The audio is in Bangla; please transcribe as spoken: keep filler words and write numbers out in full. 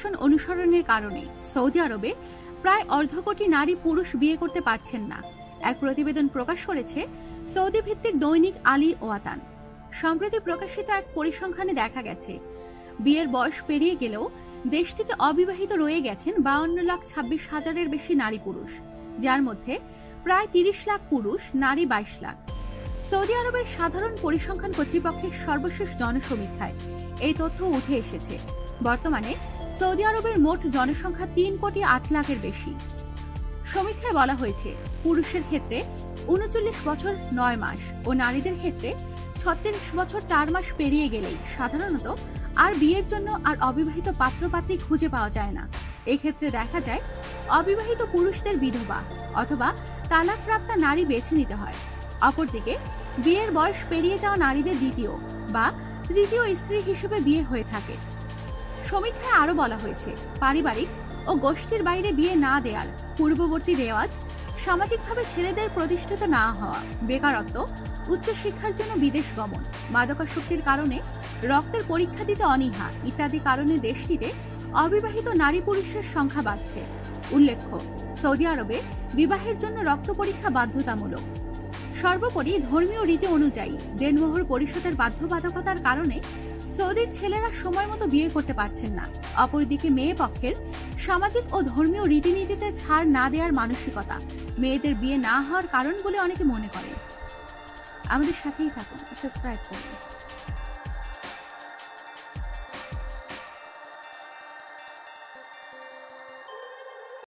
শাসন অনুসরণের কারণে সৌদি আরবে প্রায় অর্ধ কোটি নারী পুরুষ বিয়ে করতে পারছেন না। এক প্রতিবেদন প্রকাশ করেছে সৌদি ভিত্তিক দৈনিক আলী ওয়াতান। সম্প্রতি প্রকাশিত এক পরিসংখ্যানে দেখা গেছে, বিয়ের বয়স পেরিয়ে গেলেও দেশটিতে অবিবাহিত রয়ে গেছেন বাউন্ন লাখ ছাব্বিশ হাজারের বেশি নারী পুরুষ, যার মধ্যে প্রায় তিরিশ লাখ পুরুষ, নারী বাইশ লাখ। সৌদি আরবের সাধারণ পরিসংখ্যান কর্তৃপক্ষের সর্বশেষ জনসমীক্ষায় এই তথ্য উঠে এসেছে। বর্তমানে সৌদি আরবের মোট জনসংখ্যা তিন কোটি আট লাখের বেশি। সমীক্ষায় বলা হয়েছে, পুরুষের ক্ষেত্রে উনচল্লিশ বছর নয় মাস ও নারীদের ক্ষেত্রে ছত্রিশ বছর চার মাস পেরিয়ে গেলেই সাধারণত আর বিয়ের জন্য আর অবিবাহিত পাত্রপাত্রী খুঁজে পাওয়া যায় না। এক্ষেত্রে দেখা যায় অবিবাহিত পুরুষদের বিধবা অথবা তালাকপ্রাপ্তা নারী বেছে নিতে হয়। অপরদিকে বিয়ের বয়স পেরিয়ে যাওয়া নারীদের দ্বিতীয় বা তৃতীয় স্ত্রী হিসেবে বিয়ে হয়ে থাকে। সমীক্ষায় আরো বলা হয়েছে, পারিবারিক ও গোষ্ঠীর বাইরে বিয়ে না দেওয়ার পূর্ববর্তী রেওয়াজ, সামাজিকভাবে ছেলেদের প্রতিষ্ঠিত না হওয়া, বেকারত্ব, উচ্চশিক্ষার জন্য বিদেশ গমন, মাদকাসক্তির কারণে রক্তের পরীক্ষা দিতে অনীহা ইত্যাদি কারণে দেশটিতে অবিবাহিত নারী পুরুষের সংখ্যা বাড়ছে। উল্লেখ্য, সৌদি আরবে বিবাহের জন্য রক্ত পরীক্ষা বাধ্যতামূলক। সর্বোপরি ধর্মীয় রীতি অনুযায়ী দেনমোহর পরিশোধের বাধ্যবাধকতার কারণে সৌদির ছেলেরা সময় মতো বিয়ে করতে পারছেন না। অপরদিকে মেয়ে পক্ষের সামাজিক ও ধর্মীয় রীতিনীতিতে ছাড় না দেওয়ার মানসিকতা মেয়েদের বিয়ে না হওয়ার কারণ বলে অনেকে মনে করেন। আমাদের সাথেই থাকুন, সাবস্ক্রাইব করুন।